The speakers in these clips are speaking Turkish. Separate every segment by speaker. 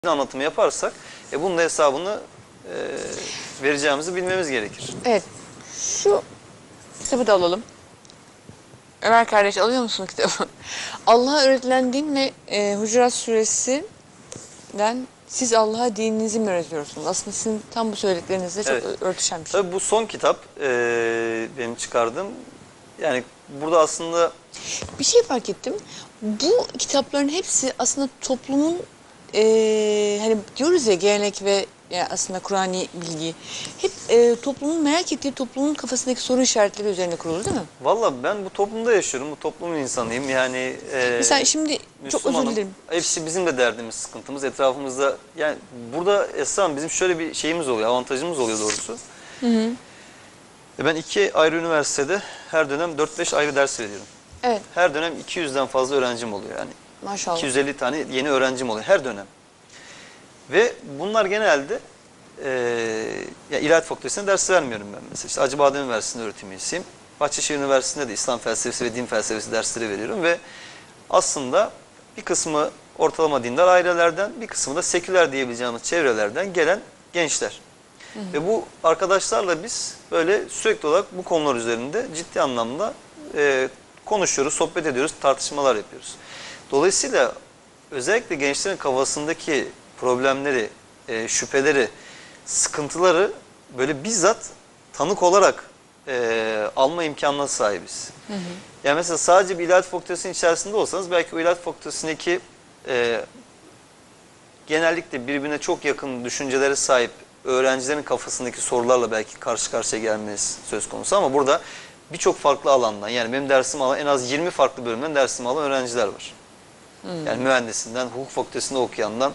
Speaker 1: anlatımı yaparsak bunun da hesabını vereceğimizi bilmemiz gerekir.
Speaker 2: Evet. Şu kitabı da alalım. Ömer kardeş alıyor musun kitabı? Allah'a öğretilen din ve Hucurat Suresi'nden siz Allah'a dininizi mi öğretiyorsunuz? Aslında sizin tam bu söylediklerinizle çok örtüşen bir şey.
Speaker 1: Tabii bu son kitap benim çıkardığım. Yani burada aslında
Speaker 2: bir şey fark ettim. Bu kitapların hepsi aslında toplumun hani diyoruz ya gelenek ve yani aslında Kur'ani bilgi hep toplumun merak ettiği toplumun kafasındaki soru işaretleri üzerine kurulu değil mi?
Speaker 1: valla ben bu toplumda yaşıyorum. Bu toplumun insanıyım. Yani
Speaker 2: Mesela şimdi çok özür dilerim.
Speaker 1: Hepsi bizim de derdimiz, sıkıntımız etrafımızda. Yani burada Esra'm bizim şöyle bir şeyimiz oluyor, avantajımız oluyor doğrusu.
Speaker 2: Hı hı.
Speaker 1: Ben 2 ayrı üniversitede her dönem 4-5 ayrı ders veriyorum.
Speaker 2: Evet.
Speaker 1: Her dönem 200'den fazla öğrencim oluyor yani.
Speaker 2: Maşallah.
Speaker 1: 250 tane yeni öğrencim oluyor her dönem. Ve bunlar genelde ya İlahiyat Fakültesi'ne ders vermiyorum ben mesela. İşte Acıbadem Üniversitesi'nde öğretim üyesiyim. Bahçeşehir Üniversitesi'nde de İslam felsefesi ve din felsefesi dersleri veriyorum ve aslında bir kısmı ortalama dindar ailelerden, bir kısmı da seküler diyebileceğimiz çevrelerden gelen gençler. Hı hı. Ve bu arkadaşlarla biz böyle sürekli olarak bu konular üzerinde ciddi anlamda konuşuyoruz, sohbet ediyoruz, tartışmalar yapıyoruz. Dolayısıyla özellikle gençlerin kafasındaki problemleri, şüpheleri, sıkıntıları böyle bizzat tanık olarak alma imkanına sahibiz. Hı hı. Yani mesela sadece bir ilahiyat fakültesinin içerisinde olsanız belki o ilahiyat fakültesindeki genellikle birbirine çok yakın düşüncelere sahip öğrencilerin kafasındaki sorularla belki karşı karşıya gelmeniz söz konusu ama burada birçok farklı alandan yani benim dersimi alan en az 20 farklı bölümden dersimi alan öğrenciler var. Yani mühendisinden, hukuk fakültesinde okuyandan,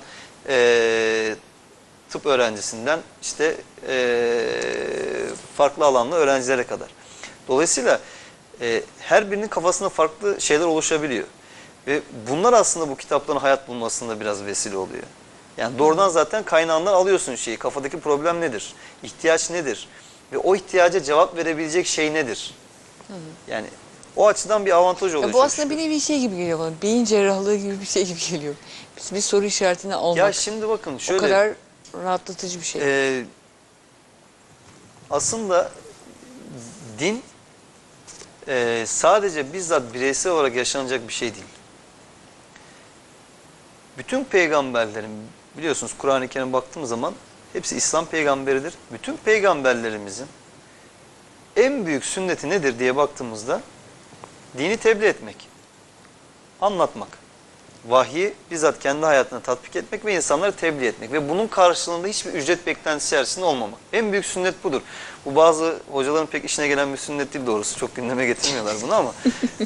Speaker 1: tıp öğrencisinden işte farklı alanlı öğrencilere kadar. Dolayısıyla her birinin kafasında farklı şeyler oluşabiliyor. Ve bunlar aslında bu kitapların hayat bulmasında biraz vesile oluyor. Yani doğrudan zaten kaynağından alıyorsun şeyi. Kafadaki problem nedir? İhtiyaç nedir? Ve o ihtiyaca cevap verebilecek şey nedir? Yani o açıdan bir avantaj oluyor.
Speaker 2: Bu aslında bir nevi şey gibi geliyor bana. Beyin cerrahlığı gibi bir şey gibi geliyor. Bir soru işaretini almak.
Speaker 1: Ya şimdi bakın şöyle.
Speaker 2: O kadar rahatlatıcı bir şey.
Speaker 1: Aslında din sadece bizzat bireysel olarak yaşanacak bir şey değil. Bütün peygamberlerin biliyorsunuz Kur'an-ı Kerim'e baktığımız zaman hepsi İslam peygamberidir. Bütün peygamberlerimizin en büyük sünneti nedir diye baktığımızda dini tebliğ etmek, anlatmak, vahyi bizzat kendi hayatına tatbik etmek ve insanlara tebliğ etmek ve bunun karşılığında hiçbir ücret beklentisi içerisinde olmamak. En büyük sünnet budur. Bu bazı hocaların pek işine gelen bir sünnet değil doğrusu. Çok gündeme getirmiyorlar bunu ama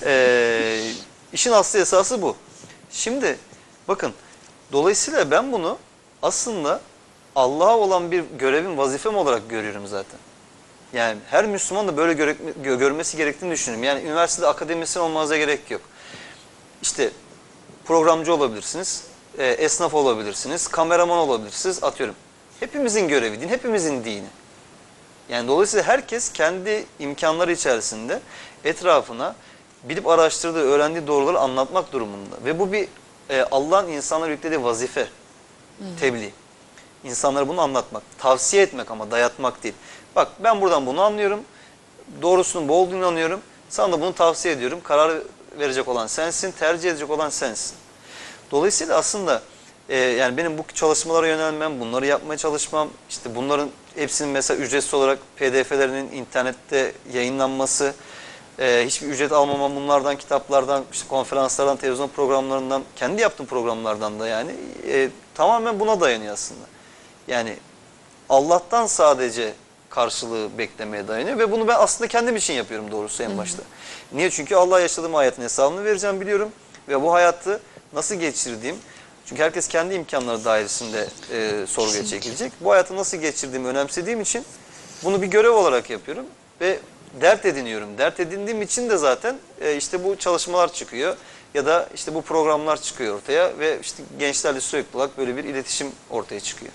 Speaker 1: işin aslı esası bu. Şimdi bakın dolayısıyla ben bunu aslında Allah'a olan bir görevim, vazifem olarak görüyorum zaten. Yani her Müslüman da böyle görmesi gerektiğini düşünüyorum. Yani üniversitede akademisyen olmanıza gerek yok. İşte programcı olabilirsiniz, esnaf olabilirsiniz, kameraman olabilirsiniz, atıyorum. Hepimizin görevi din, hepimizin dini. Yani dolayısıyla herkes kendi imkanları içerisinde etrafına bilip araştırdığı, öğrendiği doğruları anlatmak durumunda. Ve bu bir Allah'ın insanlara yüklediği vazife, tebliğ. İnsanlara bunu anlatmak, tavsiye etmek ama dayatmak değil. Bak ben buradan bunu anlıyorum, doğrusunun bu olduğunu anlıyorum, sana da bunu tavsiye ediyorum. Karar verecek olan sensin, tercih edecek olan sensin. Dolayısıyla aslında yani benim bu çalışmalara yönelmem, bunları yapmaya çalışmam, işte bunların hepsinin mesela ücretsiz olarak PDF'lerinin internette yayınlanması, hiçbir ücret almamam bunlardan, kitaplardan, işte konferanslardan, televizyon programlarından, kendi yaptığım programlardan da yani tamamen buna dayanıyor aslında. Yani Allah'tan sadece karşılığı beklemeye dayanıyor ve bunu ben aslında kendim için yapıyorum doğrusu en başta. Niye? Çünkü Allah yaşadığım hayatın hesabını vereceğim biliyorum ve bu hayatı nasıl geçirdiğim, çünkü herkes kendi imkanları dairesinde sorguya çekilecek. Bu hayatı nasıl geçirdiğimi önemsediğim için bunu bir görev olarak yapıyorum ve dert ediniyorum. Dert edindiğim için de zaten işte bu çalışmalar çıkıyor ya da işte bu programlar çıkıyor ortaya ve işte gençlerle sürekli olarak böyle bir iletişim ortaya çıkıyor.